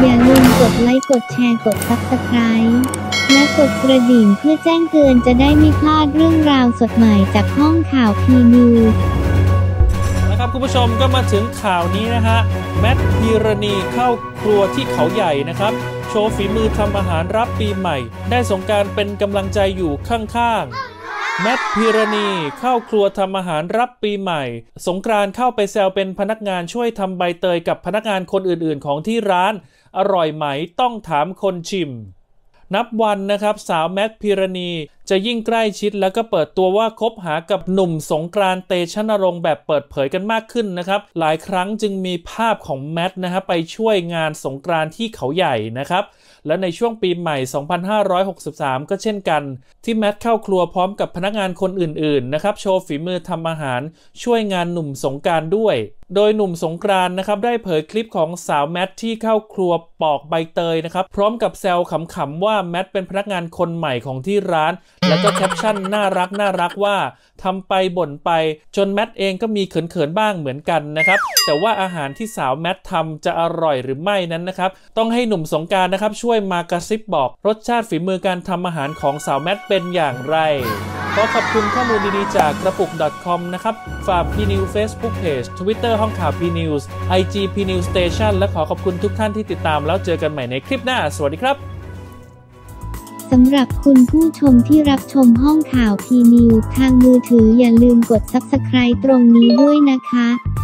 อย่าลืมกดไลค์กดแชร์กด Subscribe และกดกระดิ่งเพื่อแจ้งเตือนจะได้ไม่พลาดเรื่องราวสดใหม่จากห้องข่าว P-News นะครับคุณผู้ชมก็มาถึงข่าวนี้นะฮะแมทพีรณีเข้าครัวที่เขาใหญ่นะครับโชว์ฝีมือทำอาหารรับปีใหม่ได้สงกรานต์เป็นกำลังใจอยู่ข้างๆแมทพีรณีเข้าครัวทำอาหารรับปีใหม่สงกรานต์เข้าไปแซวเป็นพนักงานช่วยทำใบเตยกับพนักงานคนอื่นๆของที่ร้านอร่อยไหมต้องถามคนชิมนับวันนะครับสาวแมทพีรณีจะยิ่งใกล้ชิดแล้วก็เปิดตัวว่าคบหากับหนุ่มสงกรานต์เตชะนรงค์แบบเปิดเผยกันมากขึ้นนะครับหลายครั้งจึงมีภาพของแมทนะฮะไปช่วยงานสงกรานต์ที่เขาใหญ่นะครับและในช่วงปีใหม่ 2563 ก็เช่นกันที่แมทเข้าครัวพร้อมกับพนักงานคนอื่นๆนะครับโชว์ฝีมือทำอาหารช่วยงานหนุ่มสงกรานต์ด้วยโดยหนุ่มสงกรานต์นะครับได้เผยคลิปของสาวแมทที่เข้าครัวปอกใบเตยนะครับพร้อมกับแซวขำๆว่าแมทเป็นพนักงานคนใหม่ของที่ร้านแล้วก็แคปชั่นน่ารักว่าทำไปบ่นไปจนแมทเองก็มีเขินๆบ้างเหมือนกันนะครับแต่ว่าอาหารที่สาวแมททำจะอร่อยหรือไม่นั้นนะครับต้องให้หนุ่มสงกรานต์นะครับช่วยมากระซิบบอกรสชาติฝีมือการทำอาหารของสาวแมทเป็นอย่างไรขอขอบคุณข้อมูลดีๆจากกระปุก .com นะครับฝาก P-News Facebook Page Twitter ห้องข่าว P-News IG P-News Station และขอขอบคุณทุกท่านที่ติดตามแล้วเจอกันใหม่ในคลิปหน้าสวัสดีครับสำหรับคุณผู้ชมที่รับชมห้องข่าว P-News ทางมือถืออย่าลืมกด Subscribe ตรงนี้ด้วยนะคะ